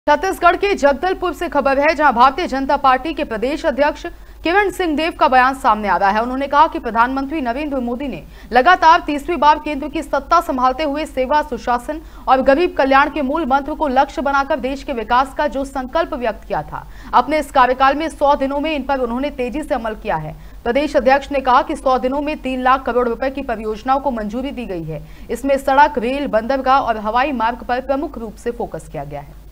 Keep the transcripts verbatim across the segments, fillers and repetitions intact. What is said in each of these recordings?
छत्तीसगढ़ के जगदलपुर से खबर है, जहां भारतीय जनता पार्टी के प्रदेश अध्यक्ष किरण सिंह देव का बयान सामने आ रहा है। उन्होंने कहा कि प्रधानमंत्री नरेंद्र मोदी ने लगातार तीसरी बार केंद्र की सत्ता संभालते हुए सेवा, सुशासन और गरीब कल्याण के मूल मंत्र को लक्ष्य बनाकर देश के विकास का जो संकल्प व्यक्त किया था, अपने इस कार्यकाल में सौ दिनों में इन पर उन्होंने तेजी से अमल किया है। प्रदेश अध्यक्ष ने कहा कि सौ दिनों में तीन लाख करोड़ रुपए की परियोजनाओं को मंजूरी दी गई है। इसमें सड़क, रेल, बंदरगाह और हवाई मार्ग पर प्रमुख रूप से फोकस किया गया है।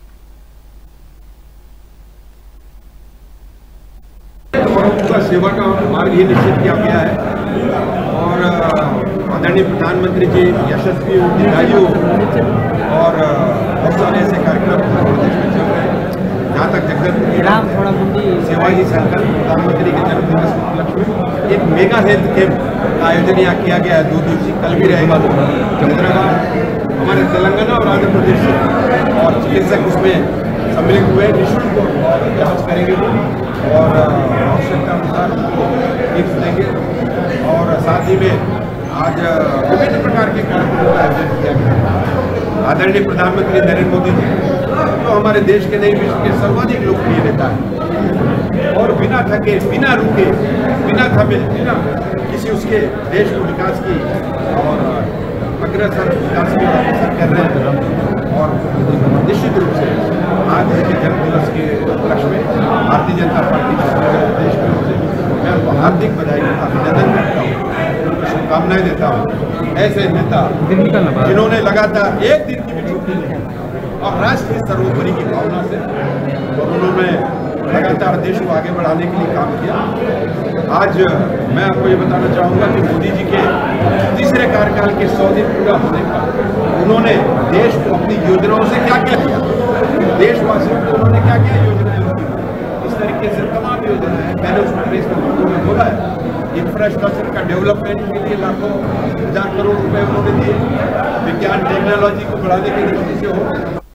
का सेवा का मार्ग ही निश्चित किया गया है और आदरणीय प्रधानमंत्री जी यशस्वी दीर्घायु और बहुत सारे ऐसे कार्यक्रम देश में चल रहे हैं। जहाँ तक जगदलपुर की सेवा ही संकल्प प्रधानमंत्री के जन्म दिवस के उपलक्ष्य में एक मेगा हेल्थ कैंप का आयोजन यहाँ किया गया है। दो दिवसीय कल भी रहेगा। हैदराबाद हमारे तेलंगाना और आंध्र प्रदेश से और चिकित्सक उसमें सम्मिलित हुए, निःशुल्क जाँच करेंगे और आवश्यकता अनुसार टिप्स देंगे। और साथ ही में आज विभिन्न प्रकार के कार्यक्रमों का आयोजन किया गया। आदरणीय प्रधानमंत्री नरेंद्र मोदी जी तो हमारे देश के नहीं विश्व के सर्वाधिक लोकप्रिय नेता हैं और बिना थके, बिना रुके, बिना थमे, बिना किसी उसके देश को विकास की और अग्रसर विकास की अग्रसर कर रहे हैं। और निश्चित रूप से आज के जन्म दिवस के उपलक्ष्य में भारतीय जनता पार्टी के देश में मैं उनको हार्दिक बधाई अभिनंदन करता हूँ, शुभकामनाएं देता हूँ। ऐसे नेता जिन्होंने लगातार एक दिन की भी छुट्टी नहीं और राष्ट्रीय सर्वोपरि की भावना से और उन्होंने लगातार देश को आगे बढ़ाने के लिए काम किया। आज मैं आपको ये बताना चाहूँगा कि मोदी जी के तीसरे कार्यकाल के सौ दिन पूरा होने पर उन्होंने देश को अपनी योजनाओं से क्या क्या किया, देशवासियों को उन्होंने क्या क्या योजनाएं की। इस तरीके से तमाम योजनाएं मैंने उस प्रेस में बोला है। इंफ्रास्ट्रक्चर का डेवलपमेंट के लिए लाखों हजार करोड़ रुपए उन्होंने दिए, विज्ञान टेक्नोलॉजी को बढ़ाने की दृष्टि से हो।